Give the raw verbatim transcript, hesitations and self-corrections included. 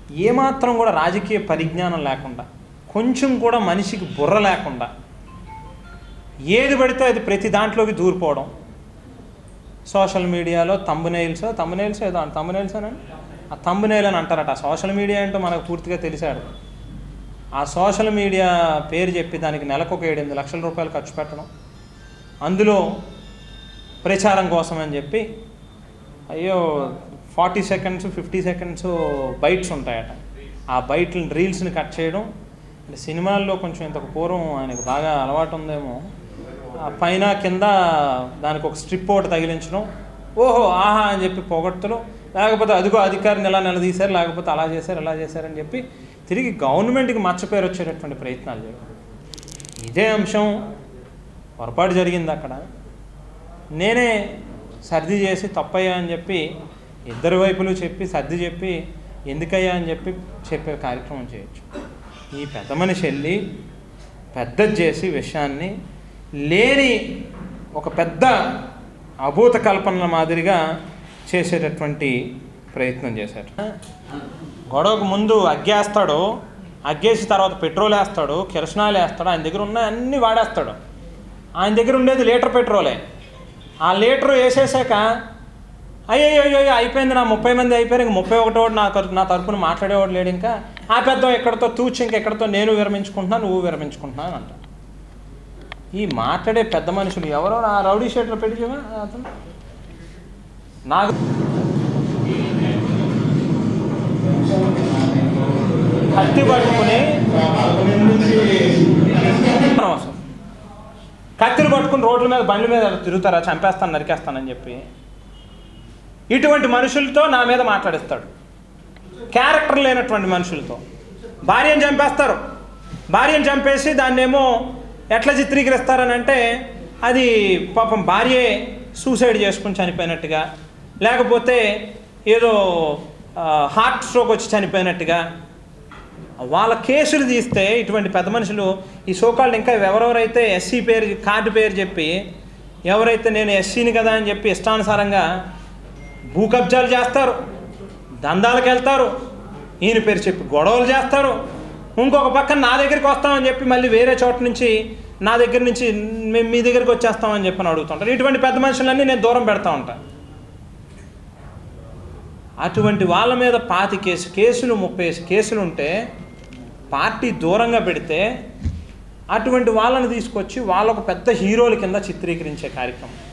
ఏమాత్రం కూడా రాజకీయ పరిజ్ఞానం లేకుండా, కొంచెం కూడా మనిషికి బుర్ర లేకుండా ఏది పడితే అది ప్రతి దాంట్లోకి దూరిపోవడం. సోషల్ మీడియాలో తంబునైల్స్ తంబునైల్స్ ఏదో తంబునైల్స్ అని ఆ తంబునైల్ అని అంటారట. ఆ సోషల్ మీడియా ఏంటో మనకు పూర్తిగా తెలిసాడు. ఆ సోషల్ మీడియా పేరు చెప్పి దానికి నెలకు ఒక ఏడెనిమిది లక్షల రూపాయలు ఖర్చు పెట్టడం, అందులో ప్రచారం కోసం అని చెప్పి అయ్యో forty seconds fifty seconds bites ఉంటాయట. ఆ బైట్ రీల్స్ని కట్ చేయడం. అంటే సినిమాల్లో కొంచెం ఇంతకు పూర్వం ఆయనకు బాగా అలవాటు ఉందేమో, పైన కింద దానికి ఒక స్ట్రిప్ ఒకటి తగిలించడం, ఓహో ఆహా అని చెప్పి పొగడ్తలు, లేకపోతే అదిగో అధికారిని ఎలా నిలదీశారు, లేకపోతే అలా చేశారు ఇలా చేశారని చెప్పి తిరిగి గవర్నమెంట్కి మచ్చపేరు వచ్చేటటువంటి ప్రయత్నాలు చేయడం. ఇదే అంశం పొరపాటు జరిగింది అక్కడ. నేనే సర్ది చేసి తప్పయ్యా అని చెప్పి ఇద్దరు వైపులు చెప్పి సర్ది చెప్పి ఎందుకయ్యా అని చెప్పి చెప్పే కార్యక్రమం చేయొచ్చు. ఈ పెద్ద మనిషి వెళ్ళి పెద్దది చేసి విషయాన్ని లేని ఒక పెద్ద అభూత కల్పనల మాదిరిగా చేసేటటువంటి ప్రయత్నం చేశారు. గొడవకు ముందు అగ్గేస్తాడు, అగ్గేసి తర్వాత పెట్రోల్ వేస్తాడు, కిరసనాలు వేస్తాడు, ఆయన దగ్గర ఉన్న అన్నీ వాడేస్తాడు. ఆయన దగ్గర ఉండేది లీటర్ పెట్రోలే. ఆ లీటర్ వేసేసాక అయ్యో అయ్యో అయిపోయింది, నా ముప్పై మంది అయిపోయారు, ఇంక ముప్పై ఒకటో నా తరపు నా తరపున మాట్లాడేవాడు లేడు, ఇంకా ఆ పెద్ద ఎక్కడితో తూచి ఇంకెక్కడితో నేను విరమించుకుంటున్నాను నువ్వు విరమించుకుంటున్నాను అంట. ఈ మాట్లాడే పెద్ద మనుషులు ఎవరో ఆ రౌడీ షీటర్ పెట్టి అతను నాకు కత్తి పట్టుకుని కత్తిని పట్టుకుని రోడ్ల మీద బండ్ల మీద తిరుగుతారా, చంపేస్తాను నరికేస్తానని చెప్పి ఇటువంటి మనుషులతో నా మీద మాట్లాడిస్తాడు. క్యారెక్టర్ లేనటువంటి మనుషులతో భార్యను చంపేస్తారు. భార్యను చంపేసి దాన్నేమో ఎట్లా చిత్రీకరిస్తారని అంటే అది పాపం భార్యే సూసైడ్ చేసుకుని చనిపోయినట్టుగా, లేకపోతే ఏదో హార్ట్ స్ట్రోక్ వచ్చి చనిపోయినట్టుగా వాళ్ళ కేసులు తీస్తే ఇటువంటి పెద్ద మనుషులు ఈ సోకాళ్ళు ఇంకా ఎవరెవరైతే ఎస్సీ పేరు కార్డు పేరు చెప్పి ఎవరైతే నేను ఎస్సీని కదా అని చెప్పి ఇష్టానుసారంగా భూ కబ్జాలు చేస్తారు, దందాలకు వెళ్తారు, ఈయన పేరు చెప్పి గొడవలు చేస్తారు, ఇంకొక పక్కన నా దగ్గరికి వస్తామని చెప్పి మళ్ళీ వేరే చోట నుంచి నా దగ్గర నుంచి మేము మీ దగ్గరికి వచ్చేస్తామని చెప్పని అడుగుతుంటారు. ఇటువంటి పెద్ద మనుషులన్నీ నేను దూరం పెడతా ఉంటాను. అటువంటి వాళ్ళ మీద పాతి కేసు కేసులు ముప్పై కేసులు ఉంటే పార్టీ దూరంగా పెడితే అటువంటి వాళ్ళని తీసుకొచ్చి వాళ్ళకు పెద్ద హీరోల కింద చిత్రీకరించే కార్యక్రమం.